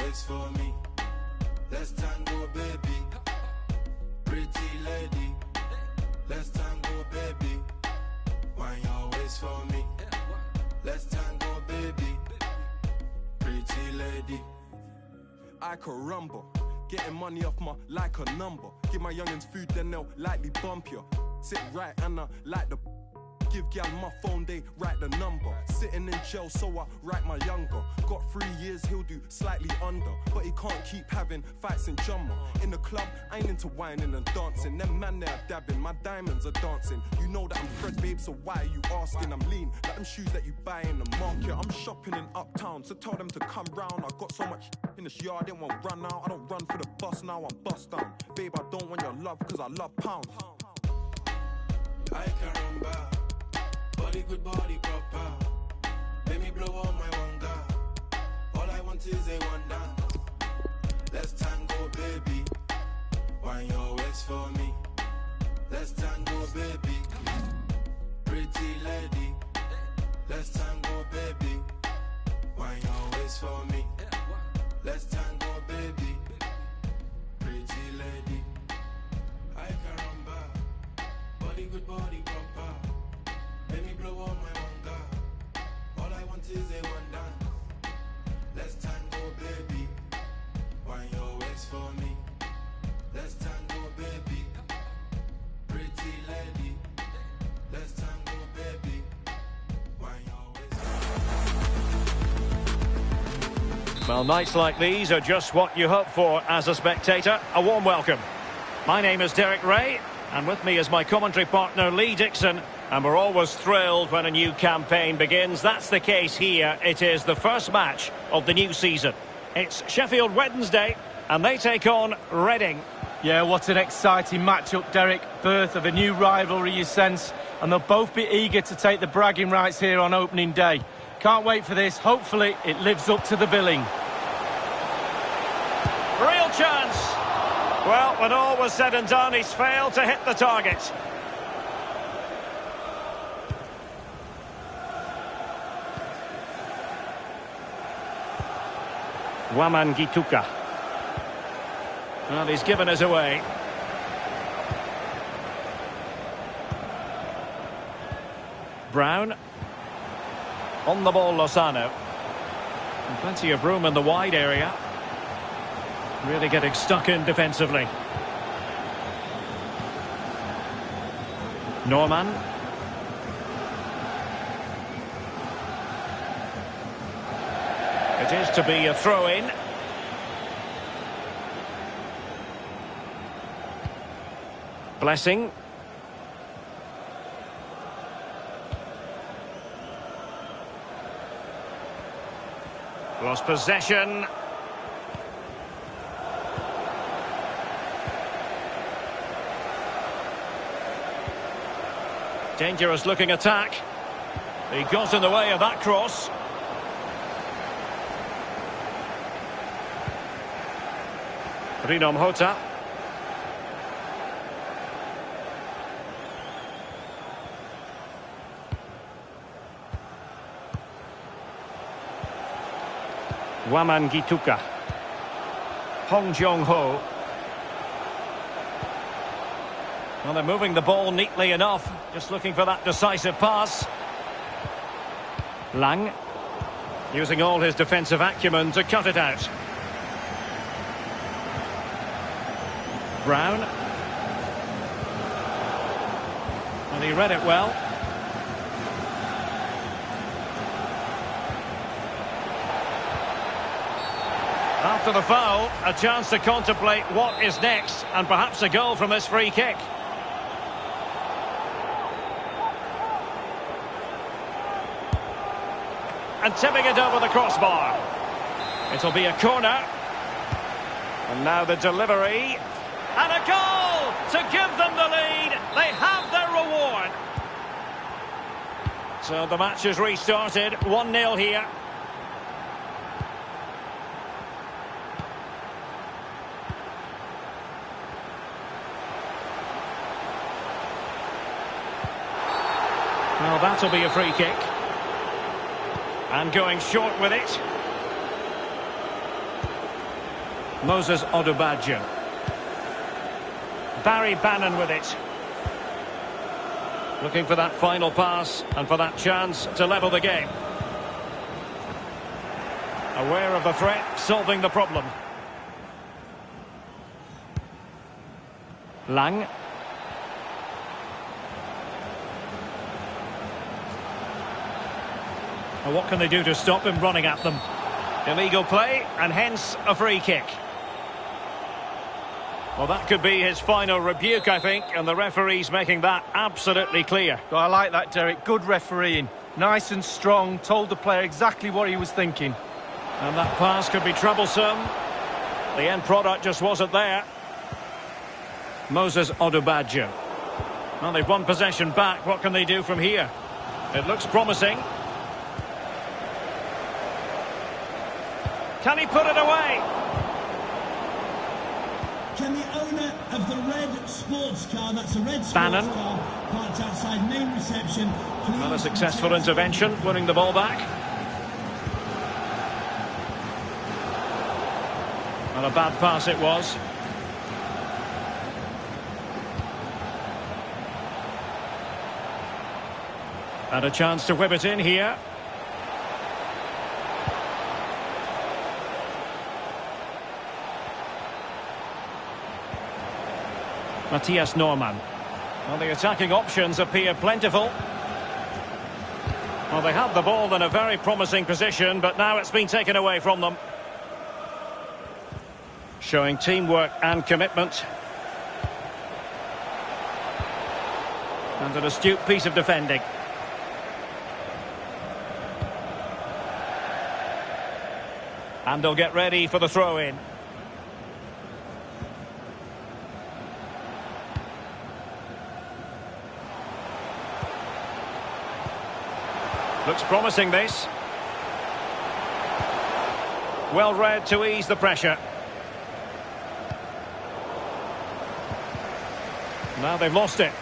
waist for me. Let's tango, baby. Pretty lady. Let's tango, baby. Wind your waist for me. Let's tango, baby. Pretty lady. I could rumble. Getting money off my like a number. Give my youngins food, then they'll likely bump you. Sit right and I like the give gal my phone, they write the number. Sitting in jail, so I write my younger. Got 3 years, he'll do slightly under. But he can't keep having fights in Jumma. In the club, I ain't into whining and dancing. Them man there dabbing, my diamonds are dancing. You know that I'm Fred, babe, so why are you asking? I'm lean, like them shoes that you buy in the market. I'm shopping in Uptown, so tell them to come round. I got so much in this yard, it won't run out. I don't run for the bus now, I'm bust down. Babe, I don't want your love, cause I love pounds. I can run back. Body good, body proper. Let me blow on my wanga. All I want is a one dance. Let's tango, baby. Wind your waist for me. Let's tango, baby. Pretty lady. Let's tango, baby. Wind your waist for me. Let's tango, baby. Pretty lady. I can run back. Body good, body proper. Let me blow on my wanga. All I want is a one dance. Let's tango, baby. Wind your waist for me. Let's tango, baby. Pretty lady. Let's tango, baby. Wind your waist. Well, nights like these are just what you hope for as a spectator. A warm welcome. My name is Derek Ray, and with me is my commentary partner Lee Dixon. And we're always thrilled when a new campaign begins. That's the case here. It is the first match of the new season. It's Sheffield Wednesday, and they take on Reading. Yeah, what an exciting matchup, Derek. Birth of a new rivalry, you sense. And they'll both be eager to take the bragging rights here on opening day. Can't wait for this. Hopefully, it lives up to the billing. Real chance. Well, when all was said and done, he's failed to hit the target. Gituka. Well, he's given us away. Brown. On the ball, Lozano. And plenty of room in the wide area. Really getting stuck in defensively. Norman. It is to be a throw-in. Blessing. Lost possession. Dangerous looking attack. He got in the way of that cross. Rinom Hota. Gituka. Hong Jong-ho. Well, they're moving the ball neatly enough. Just looking for that decisive pass. Lang. Using all his defensive acumen to cut it out. Brown. And he read it well. After the foul, a chance to contemplate what is next, and perhaps a goal from this free kick. And tipping it over the crossbar. It'll be a corner. And now the delivery. And a goal to give them the lead. They have their reward. So the match is restarted. 1-0 here. Well, that'll be a free kick. And going short with it. Moses Odubajo. Barry Bannon with it. Looking for that final pass and for that chance to level the game. Aware of the threat, solving the problem. Lang. And what can they do to stop him running at them? Illegal play, and hence a free kick. Well, that could be his final rebuke, I think, and the referee's making that absolutely clear. Well, I like that, Derek. Good refereeing. Nice and strong, told the player exactly what he was thinking. And that pass could be troublesome. The end product just wasn't there. Moses Odubajo. Well, they've won possession back. What can they do from here? It looks promising. Can he put it away? Can the owner of the red sports car, that's a red sports Bannon. car, parked outside main reception, please... Well, a successful intervention, winning the ball back. And a bad pass it was. And a chance to whip it in here. Matthias Norman. Well, the attacking options appear plentiful. Well, they had the ball in a very promising position, but now it's been taken away from them. Showing teamwork and commitment. And an astute piece of defending. And they'll get ready for the throw-in. Looks promising, this. Well read to ease the pressure. Now they've lost it.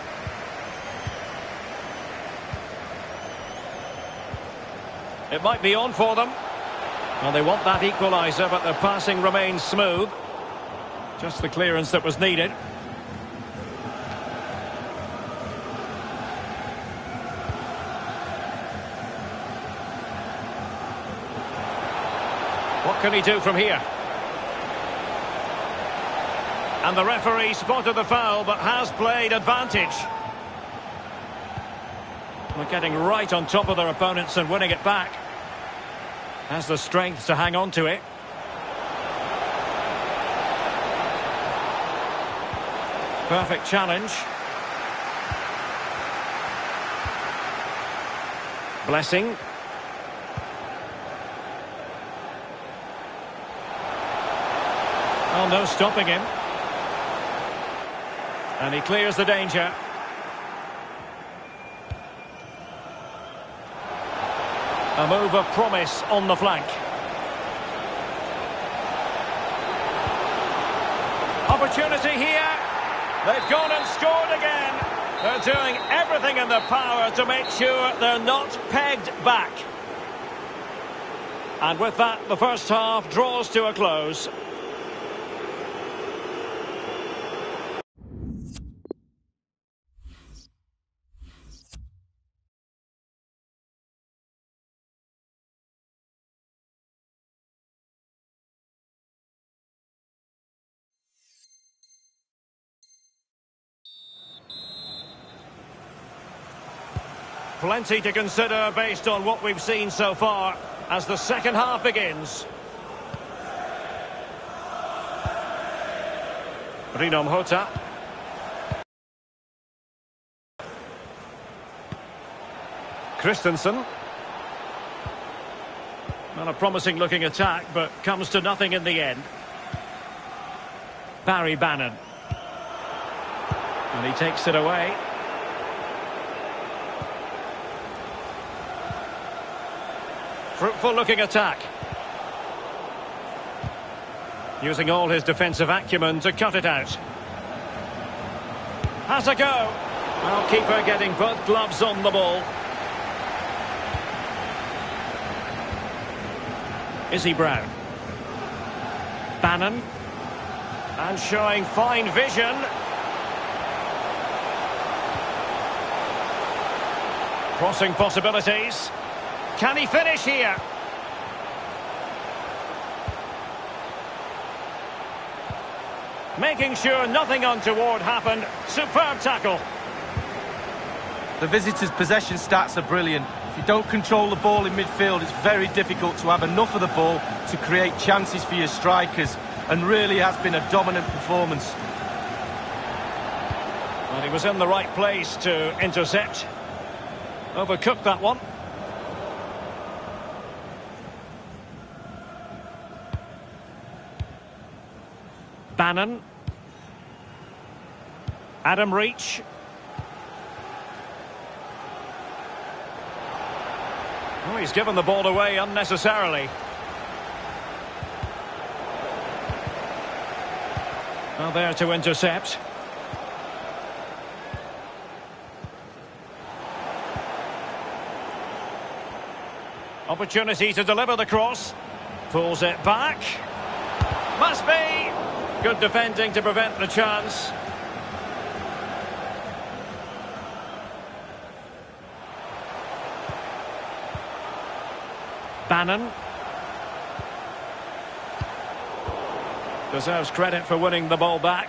It might be on for them. Well, they want that equaliser, but the passing remains smooth. Just the clearance that was needed. What can he do from here? And the referee spotted the foul, but has played advantage. They're getting right on top of their opponents and winning it back. Has the strength to hang on to it. Perfect challenge. Blessing. Oh, no stopping him. And he clears the danger. A move of promise on the flank. Opportunity here. They've gone and scored again. They're doing everything in their power to make sure they're not pegged back. And with that, the first half draws to a close. Plenty to consider based on what we've seen so far as the second half begins. Rinom Hota. Christensen. Not a promising looking attack, but comes to nothing in the end. Barry Bannon. And he takes it away. Fruitful looking attack. Using all his defensive acumen to cut it out. Has a go. Well, keeper getting both gloves on the ball. Izzy Brown. Bannon. And showing fine vision. Crossing possibilities. Can he finish here? Making sure nothing untoward happened. Superb tackle. The visitors' possession stats are brilliant. If you don't control the ball in midfield, it's very difficult to have enough of the ball to create chances for your strikers, and really has been a dominant performance. Well, he was in the right place to intercept. Overcooked that one. Bannon. Adam Reach. Oh, he's given the ball away unnecessarily. Now there to intercept. Opportunity to deliver the cross. Pulls it back. Must be. Good defending to prevent the chance. Bannon. Deserves credit for winning the ball back.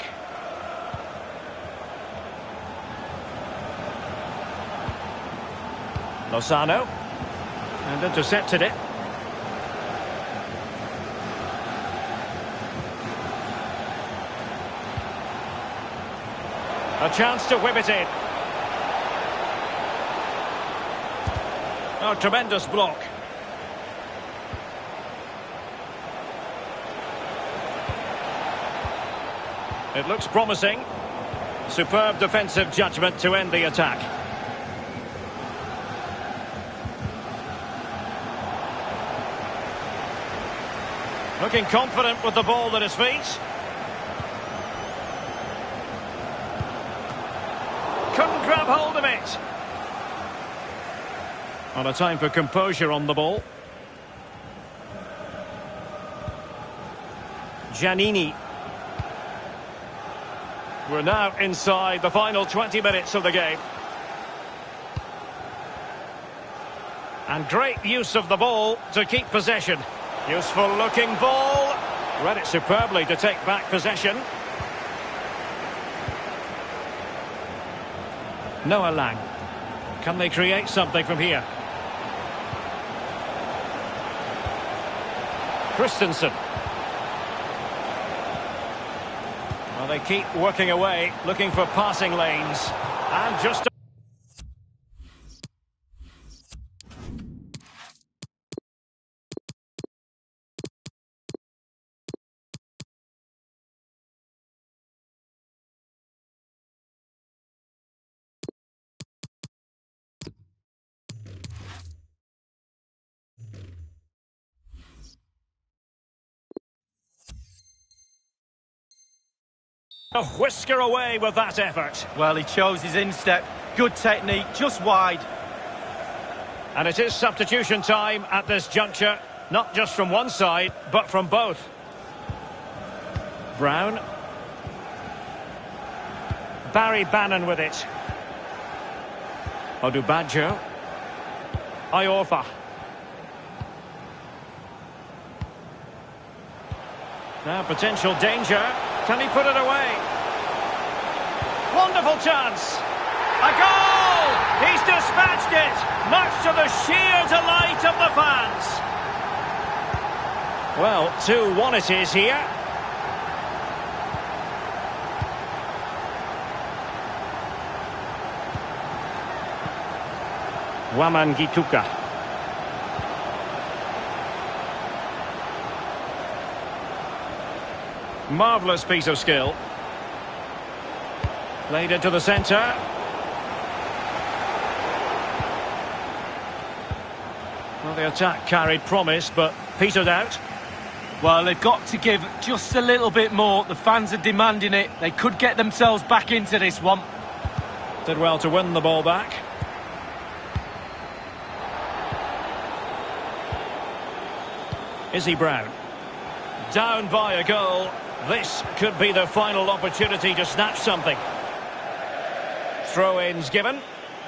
Lozano. And intercepted it. A chance to whip it in. Oh, tremendous block. It looks promising. Superb defensive judgment to end the attack. Looking confident with the ball at his feet. Couldn't grab hold of it. On a time for composure on the ball. Giannini. We're now inside the final 20 minutes of the game. And great use of the ball to keep possession. Useful looking ball. Read it superbly to take back possession. Noah Lang. Can they create something from here? Christensen. Well, they keep working away, looking for passing lanes. And just... a whisker away with that effort. Well, he chose his instep. Good technique, just wide. And it is substitution time at this juncture. Not just from one side, but from both. Brown. Barry Bannon with it. Odubajo. Iorfa. Now potential danger. Can he put it away? Wonderful chance. A goal! He's dispatched it, much to the sheer delight of the fans. Well, 2-1 it is here. Waman Gituka. Marvellous piece of skill. Played it to the centre. Well, the attack carried promise, but petered out. Well, they've got to give just a little bit more. The fans are demanding it. They could get themselves back into this one. Did well to win the ball back. Izzy Brown. Down by a goal. This could be the final opportunity to snatch something. Throw-ins given.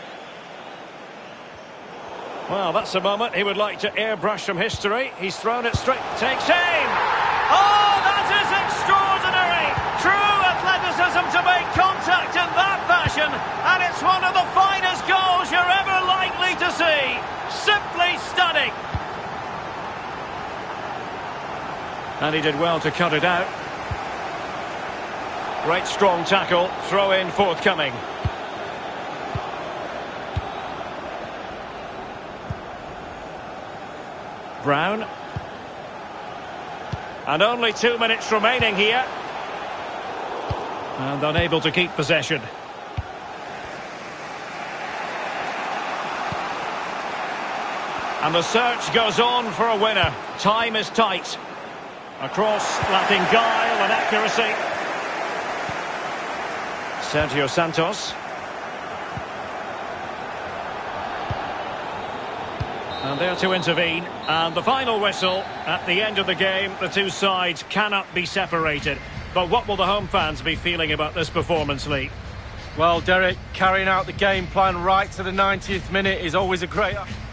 Well, that's a moment he would like to airbrush from history. He's thrown it straight. Takes aim! Oh, that is extraordinary! True athleticism to make contact in that fashion, and it's one of the finest goals you're ever likely to see. Simply stunning. And he did well to cut it out. Great strong tackle, throw in forthcoming. Brown. And only 2 minutes remaining here. And unable to keep possession. And the search goes on for a winner. Time is tight. A cross lacking guile and accuracy. Sergio Santos. And there to intervene. And the final whistle at the end of the game. The two sides cannot be separated. But what will the home fans be feeling about this performance, Lee? Well, Derek, carrying out the game plan right to the 90th minute is always a great...